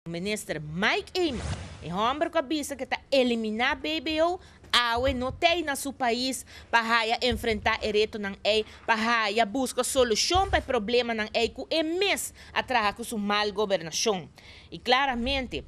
Minister Mike Eyman, em homem cabeça que está eliminar BBO, awe não tem na seu país para enfrentar o reto não é para buscar solução para o problema não é que é mês atrás com sua mal governação. E claramente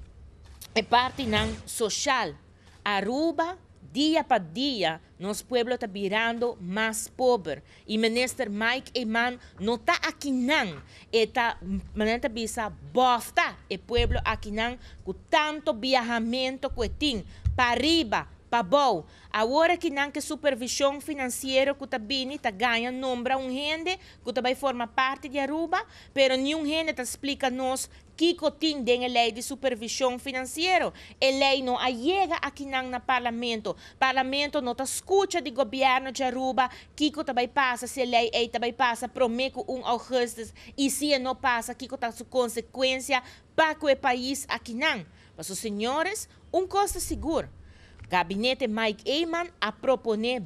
é parte não social. Aruba dia para dia, nosso povo está virando mais pobre. E o ministro Mike Eyman não está aqui não. Está, maneta bisa, bofta o povo aqui não, com tanto viajamento que tem, para arriba, para baixo. Agora que não que supervisão financeira que está vindo, está ganhando número gente que também forma parte de Aruba, pero nenhum gente está explica-nos que tem a lei de supervisão financeira. A lei não chega aqui no parlamento. O parlamento não escuta do governo de Aruba que também passa, se a lei também passa, promete 1 de agosto, e se não passa, que está a consequência para o país aqui não. Mas, senhores, coisa segura. Gabinete Mike Eyman a proponer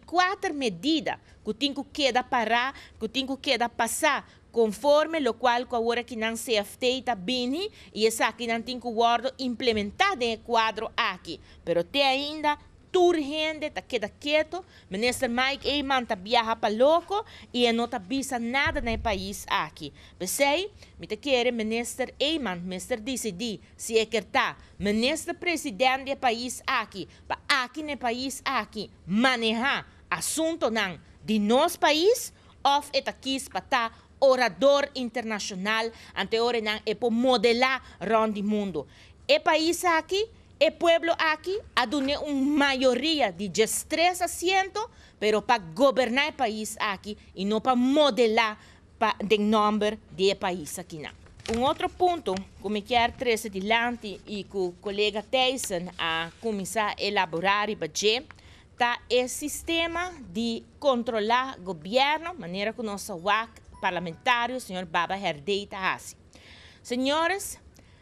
24 medidas que tem que parar, que tem que passar, conforme o qual agora que não se está bem e essa que não tem que ser implementada em quadro aqui. Pero até ainda toda gente está quieto, ministro Mike Eyman está viaja para louco e não está visa nada no país aqui. Pensei, me quer ministro Eyman, ministro DCD, se é que está, ministro presidente do país aqui, para aqui no país aqui, manejar assunto não de nosso país, ou é aqui para estar orador internacional, ante hora não é para modelar around o mundo. O país aqui, o pueblo aqui ha donado uma maioria de 13 assentos, pero para governar o país aqui e não para modelar o número de país aqui não. Outro ponto que me quero trazer adiante e que o colega Tyson a começar a elaborar e fazer está o sistema de controlar o governo, maneira que o nosso parlamentário, o senhor Baba Herdei está assim. Senhores,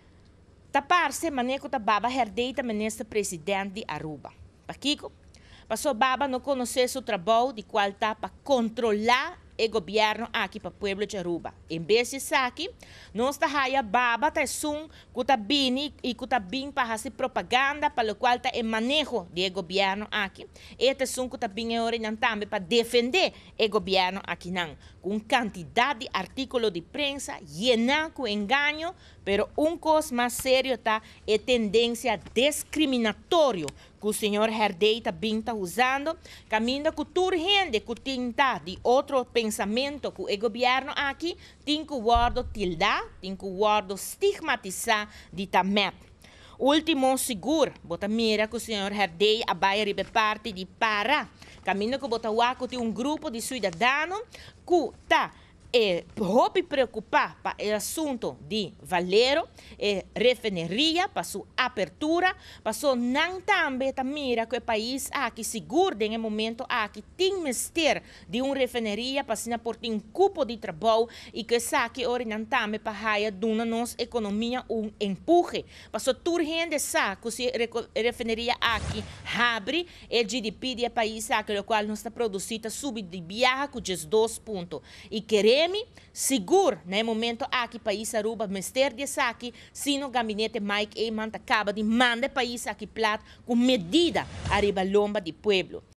tapar-se maneira que Baba Herdei está ministro presidente de Aruba. Para Kiko, passou Baba não conhecer o trabalho de qual está para controlar o governo aqui para o povo de Aruba. Em vez disso aqui, nós está aí Baba está que está bem e que está bem para fazer propaganda para o qual está o manejo do governo aqui. Este som que está bem agora também para defender o governo aqui não. Com quantidade de artículos de prensa llena com engano, pero coisa mais sério está a tendência discriminatória que o senhor Herdei também está usando, caminho com toda gente que tem de outro pensamento que o governo aqui tem que guardar tildar, tem que guardar estigmatizar de também. Último seguro, bota mira que o senhor Herdei vai receber parte de para, caminho que bota o tem grupo de cidadãos que está roupa preocupar para o assunto de Valero, refineria, para sua abertura, para sua não também mira que o país aqui seguro em momento aqui tem mister de refineria para se por um cupo de trabalho e que saque ora não também para a dona nossa economia empurre, para sua turgente saco se refineria aqui abre o GDP do país aqui o qual nós está produzindo sub de viaja com 2 pontos e queremos seguro, no momento aqui país Aruba, mister de aqui, se no gabinete Mike Eyman acaba de mandar país aqui plato com medida arriba lomba de pueblo.